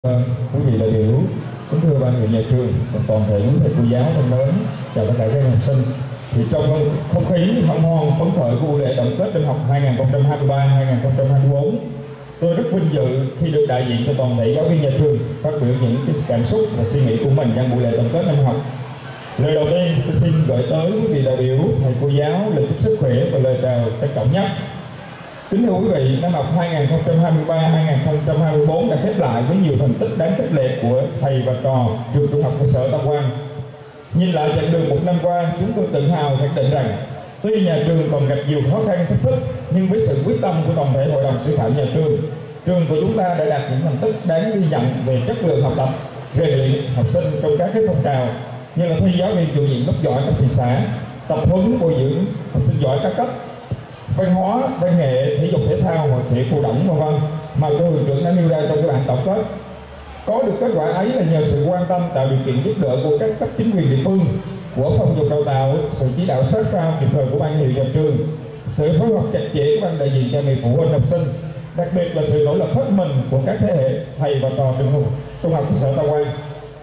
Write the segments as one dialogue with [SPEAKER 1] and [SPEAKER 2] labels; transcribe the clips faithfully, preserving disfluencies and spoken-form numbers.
[SPEAKER 1] Quý vị đại biểu, kính thưa ban huyện nhà trường và toàn thể những thầy cô giáo thân mến, chào tất cả các em học sinh. Thì trong không khí hân hoan phấn khởi của buổi lễ tổng kết năm học hai nghìn không trăm hai mươi ba hai nghìn không trăm hai mươi bốn, tôi rất vinh dự khi được đại diện cho toàn thể giáo viên nhà trường phát biểu những cái cảm xúc và suy nghĩ của mình trong buổi lễ tổng kết năm học. Lời đầu tiên tôi xin gửi tới quý vị đại biểu, thầy cô giáo lời chúc sức khỏe và lời chào trân trọng nhất. Kính thưa quý vị, năm học hai nghìn không trăm hai mươi ba hai nghìn không trăm hai mươi bốn đã khép lại với nhiều thành tích đáng khích lệ của thầy và trò trường trung học cơ sở Tam Quan. Nhìn lại chặng đường một năm qua, chúng tôi tự hào khẳng định rằng tuy nhà trường còn gặp nhiều khó khăn thách thức, nhưng với sự quyết tâm của toàn thể hội đồng sư phạm nhà trường, trường của chúng ta đã đạt những thành tích đáng ghi nhận về chất lượng học tập, rèn luyện học sinh trong các cái phong trào như là thi giáo viên chủ nhiệm lớp giỏi cấp thị xã, tập huấn bồi dưỡng học sinh giỏi các cấp, văn hóa, văn nghệ, thể dục thể thao, hội thể phụ động vân vân mà cô hiệu trưởng đã nêu ra trong cái bản tổng kết. Có được kết quả ấy là nhờ sự quan tâm, tạo điều kiện giúp đỡ của các cấp chính quyền địa phương, của phòng dục đào tạo, sự chỉ đạo sát sao kịp thời của ban hiệu nhà trường, sự phối hợp chặt chẽ của ban đại diện cha mẹ phụ huynh học sinh, đặc biệt là sự nỗ lực hết mình của các thế hệ thầy và trò trường học trung học cơ sở Tam Quan.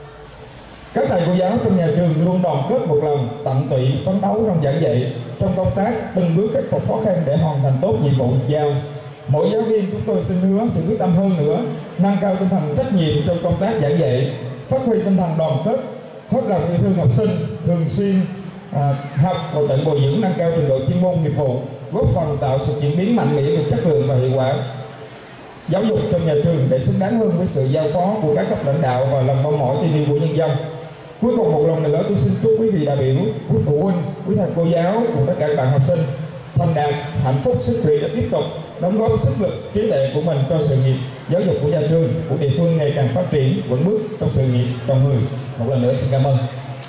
[SPEAKER 1] Các thầy cô giáo trong nhà trường luôn đoàn kết một lòng, tận tụy phấn đấu trong giảng dạy, trong công tác từng bước khắc phục khó khăn để hoàn thành tốt nhiệm vụ được giao. Mỗi giáo viên chúng tôi xin hứa sự quyết tâm hơn nữa, nâng cao tinh thần trách nhiệm trong công tác giảng dạy, phát huy tinh thần đoàn kết, hết lòng yêu thương học sinh, thường xuyên à, học và tự bồi dưỡng nâng cao trình độ chuyên môn nghiệp vụ, góp phần tạo sự chuyển biến mạnh mẽ về chất lượng và hiệu quả giáo dục trong nhà trường để xứng đáng hơn với sự giao phó của các cấp lãnh đạo và lòng mong mỏi tin yêu của nhân dân. Cuối cùng một lần nữa tôi xin chúc quý vị đại biểu, quý phụ huynh, quý thầy cô giáo cùng tất cả các bạn học sinh thành đạt, hạnh phúc, sức khỏe để tiếp tục đóng góp sức lực, trí tuệ của mình cho sự nghiệp giáo dục của nhà trường, của địa phương ngày càng phát triển vững bước trong sự nghiệp trong người. Một lần nữa xin cảm ơn.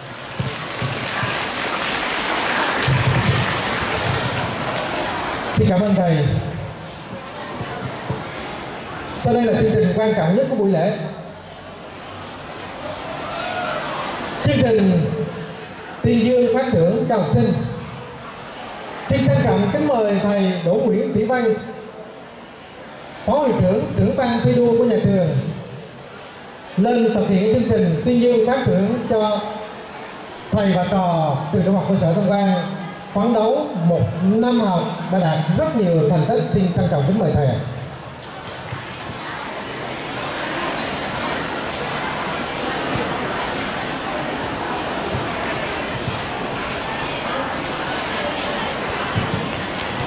[SPEAKER 2] Xin cảm ơn thầy. Sau đây là chương trình quan trọng nhất của buổi lễ. Chương trình tuyên dương phát thưởng cho học sinh. Xin trân trọng kính mời thầy Đỗ Nguyễn Thủy Văn, Phó hiệu trưởng trưởng ban thi đua của nhà trường lên thực hiện chương trình tuyên dương phát thưởng cho thầy và trò trường trung học cơ sở Tam Quan phấn đấu một năm học đã đạt rất nhiều thành tích. Xin trân trọng kính mời thầy.